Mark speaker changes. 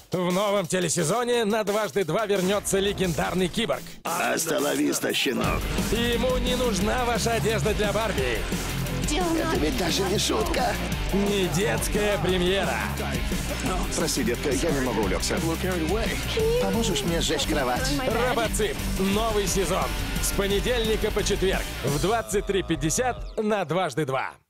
Speaker 1: В новом телесезоне на «Дважды два» вернется легендарный киборг.
Speaker 2: Аста ла виста, щенок.
Speaker 1: И ему не нужна ваша одежда для Барби.
Speaker 2: Это ведь даже не шутка.
Speaker 1: Не детская премьера.
Speaker 2: Прости, детка, я немного увлекся. Поможешь мне сжечь кровать?
Speaker 1: Робоцып. Новый сезон. С понедельника по четверг в 23:50 на «Дважды два».